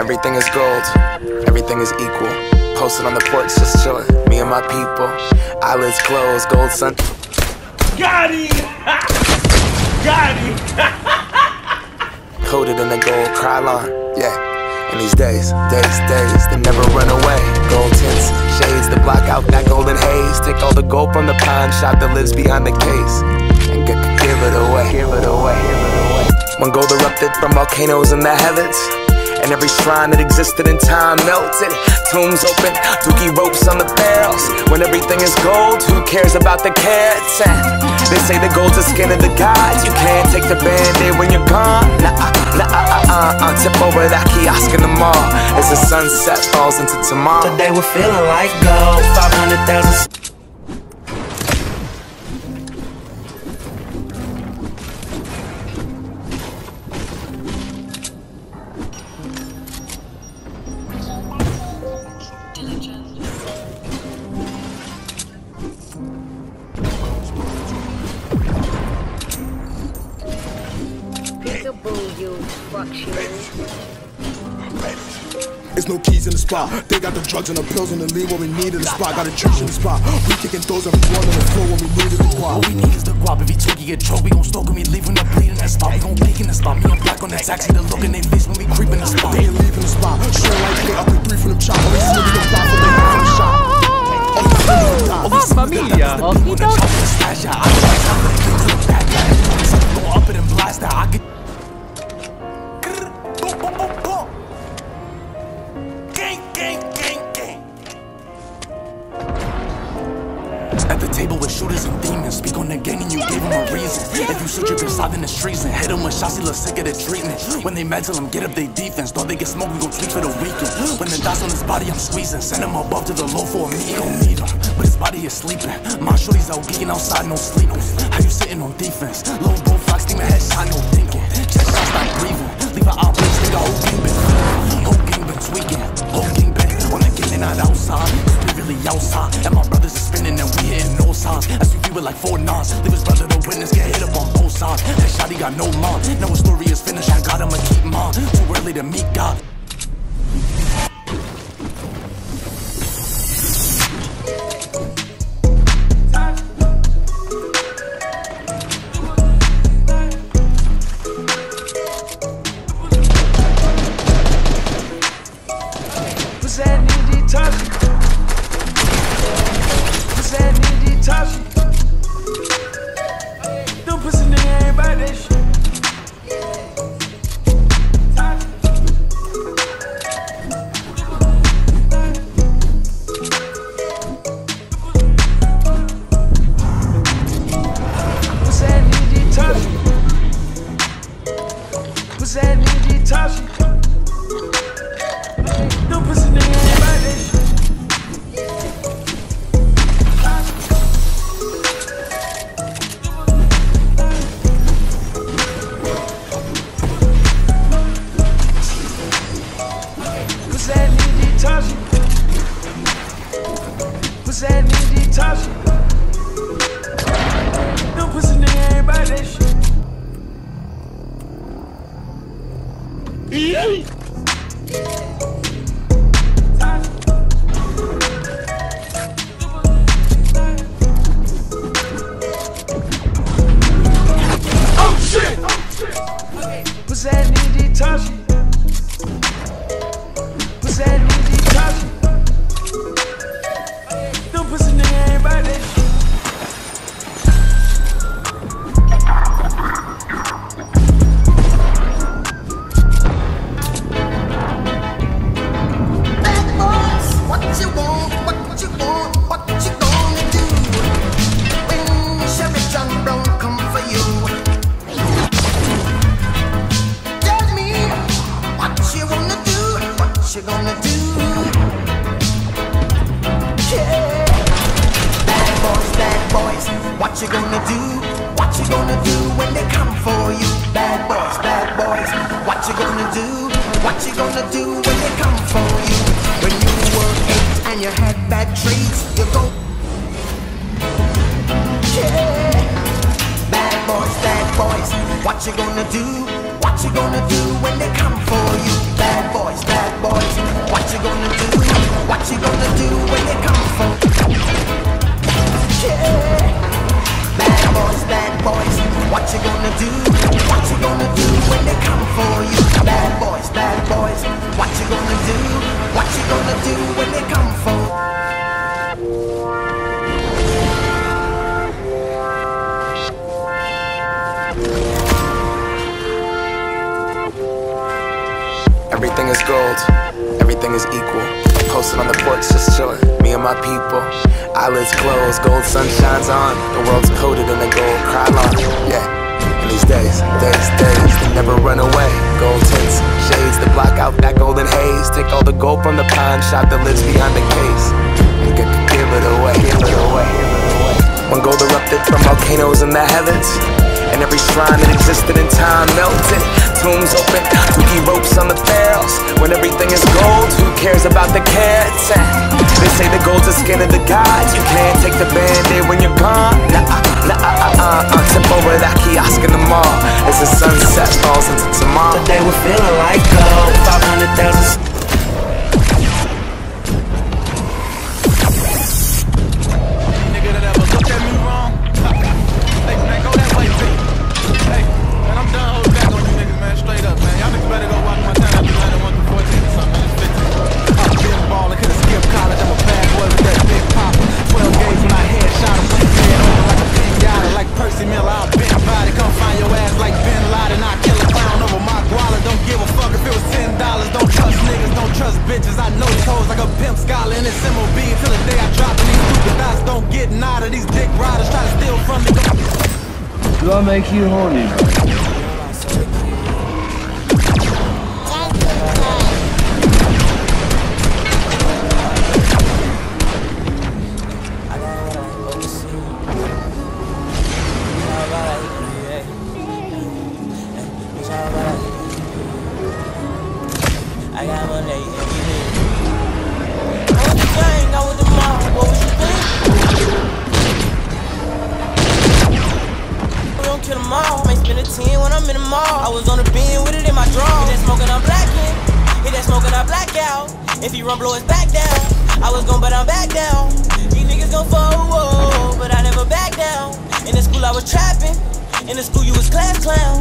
Everything is gold, everything is equal. Posted on the porch, just chillin', me and my people. Eyelids closed, gold sun. Got him! Got him! Coated in the gold Krylon, yeah. And these days, they never run away. Gold tints, shades to block out that golden haze. Take all the gold from the pawn shop that lives behind the case and give it away. Give it away. When gold erupted from volcanoes in the heavens, and every shrine that existed in time melted. Tombs open, dookie ropes on the barrels. When everything is gold, who cares about the carats? They say the gold's the skin of the gods. You can't take the band-aid when you're gone. Tip over that kiosk in the mall as the sunset falls into tomorrow. Today we're feeling like gold. 500,000. There's no keys in the spot. They got the drugs and the pills and the lean what we need in the spot. Got a church in the spot. We kicking doors and one on the floor when we needed the guap. What we need is the guap. If he took, he get choked. We gon' stalk him, we leave when the bleed in that spot. We gon' peek in the spot. Me and Black on the taxi, the look in they face when we creep in the spot. They ain't leaving the spot. Sure like they up with 3 from them chop. All these niggas don't fly for they from the shop. All these Familia, ojito. Go up it and blast that. I could. At the table with shooters and demons, speak on the gang and you gave them a reason. If you shoot your bitch out in the streets and hit them with shots, he look sick of the treatment. When they mad, tell them get up they defense. Thought they get smoked, we gon' tweak for the weekend. When the dots on his body, I'm squeezing. Send him above to the low for a meet. Gon' need him, but his body is sleeping. My shorty's out geeking outside, no sleep. How you sitting on defense? Low bull fox, steaming headshot, no thinking. Chest shots, not breathing. Leave an outbreak, nigga, whole gang been tweaking. Whole gang been tweaking. Whole gang been on the game, they not outside. We really outside, and my brothers are spinning and we hitting no signs. SUV with like 4 nines. Leave his brother the witness, get hit up on both sides. That shot he got no mind. Now his story is finished, I got him, I keep mine. Too early to meet God. What's that nigga touching? What's that nigga touching? Them pussy nigga ain't about that shit. What's that nigga touching? What's that nigga touching? Them pussy nigga ain't about that shit. What's that nigga touching? What's that nigga touching? Them pussy nigga ain't about that shit. What's that nigga touching? What's that nigga touching? Them pussy nigga ain't about that shit. Bad boys, what you want, what you want, what you gonna do when Chevy John Brown come for you? Tell me what you wanna do, what you gonna do? Yeah. Bad boys, what you gonna do? What you gonna do when they come for you? Bad boys, what you gonna do? What you gonna do when they come for you? When you were 8 and you had bad traits, you go. Yeah. Bad boys, what you gonna do? What you gonna do when they come for you? Bad boys, gonna do? What you gonna do when they come for? Yeah. Bad boys, what you gonna do? What you gonna do when they come for you? Bad boys, what you gonna do? What you gonna do when they come for? Everything is gold, everything is equal. Posted on the porch, just chillin', me and my people. Eyelids closed, gold sun shines on. The world's coated in a gold crylon. Yeah, in these days, they never run away. Gold tints, shades that block out that golden haze. Take all the gold from the pawn shop that lives behind the case. And give it away, give it away. When gold erupted from volcanoes in the heavens, and every shrine that existed in time melted. Tombs open, spooky ropes on the pharaohs. When everything is gold, who cares about the carats? They say the gold's the skin of the gods. You can't take the band-aid when you're gone. Tip over that kiosk in the mall as the sunset falls into tomorrow. But they were feeling like gold. 500,000. Do I make you horny, bro? I got one day every day. I was the gang, I was the mom. What was you thinking? We don't kill them all. Might spend a 10 when I'm in the mall. I was on the bin with it in my drawers. Hit that smoking, I'm blacking. Hit that smoking, I black out. If he run, blow his back down. I was gon' but I'm back down. These niggas gon' fall, but I never back down. In the school I was trapping. In the school you was class clown.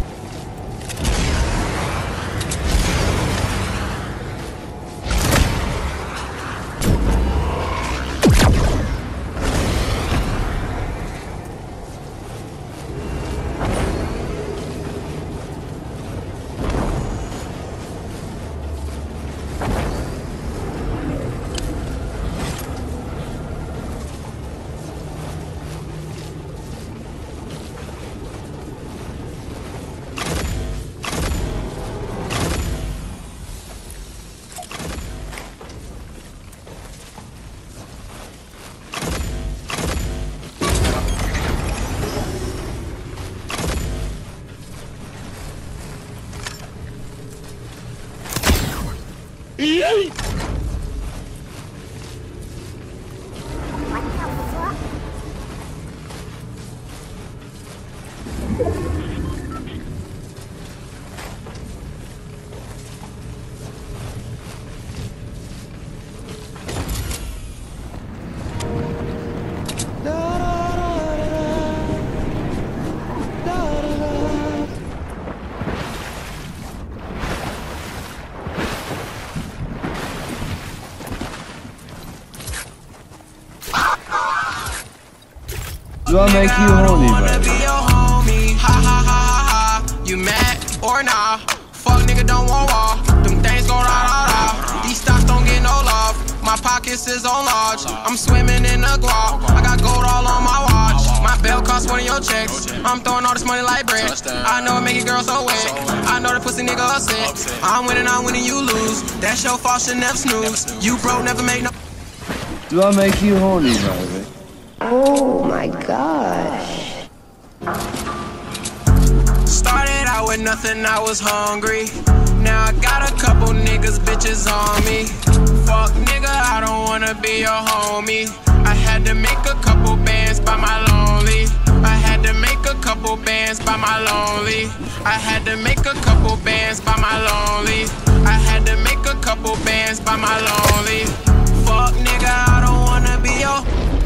Do I make you horny, bro? Be your homie. Ha ha ha ha ha. You mad or nah? Fuck nigga don't want war. Them things gon' rah. These stocks don't get no love. My pockets is on large. I'm swimming in the guap. I got gold all on my watch. My belt cost one of your checks. I'm throwing all this money like bread. I know it make it girl so wet. I know that pussy nigga upset. I'm winning, you lose. That's your fault, should never snooze. You broke, never make no. Do I make you horny, baby? Oh my gosh. Started out with nothing, I was hungry. Now I got a couple niggas, bitches on me. Fuck nigga, I don't wanna be your homie. I had to make a couple bands by my lonely. I had to make a couple bands by my lonely. I had to make a couple bands by my lonely. I had to make a couple bands by my lonely. Fuck nigga, I don't wanna be your.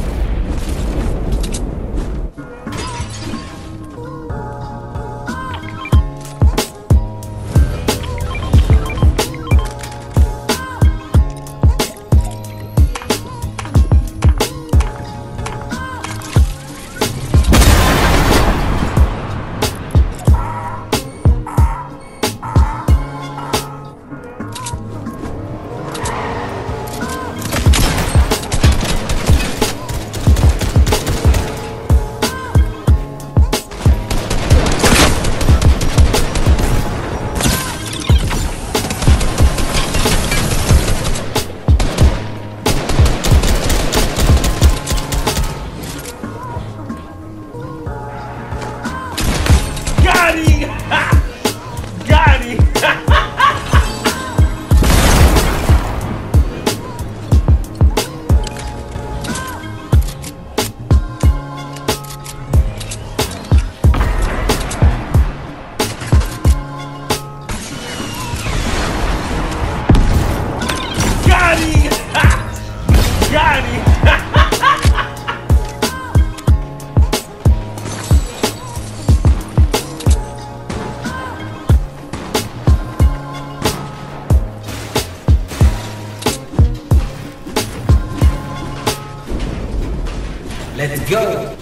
Let's go!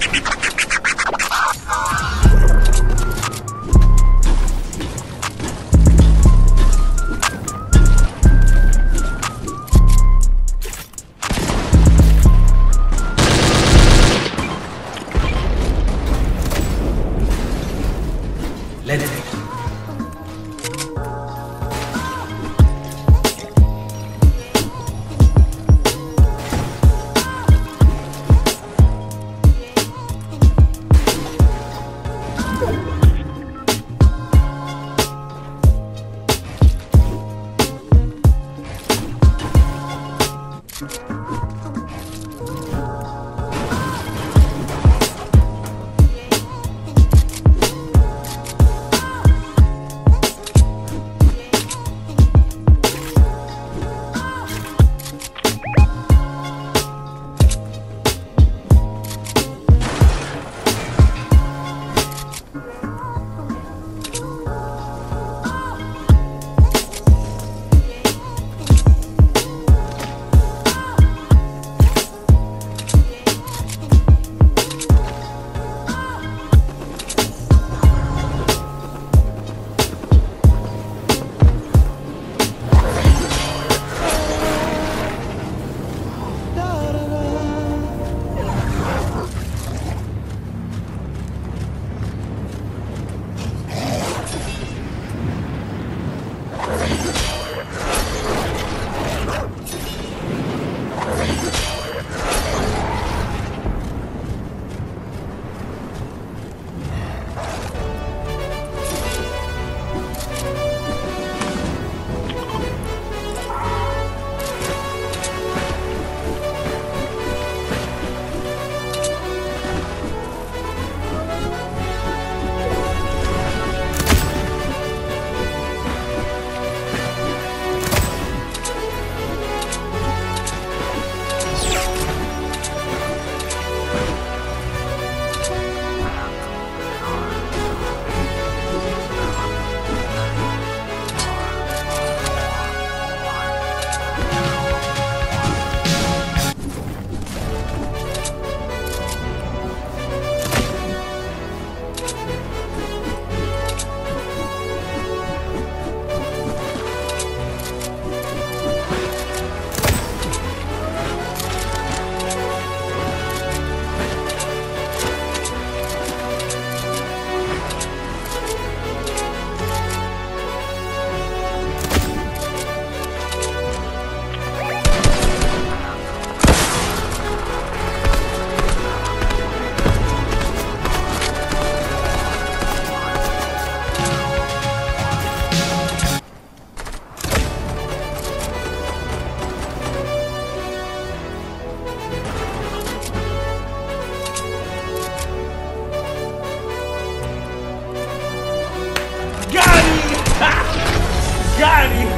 Let's go! Got him!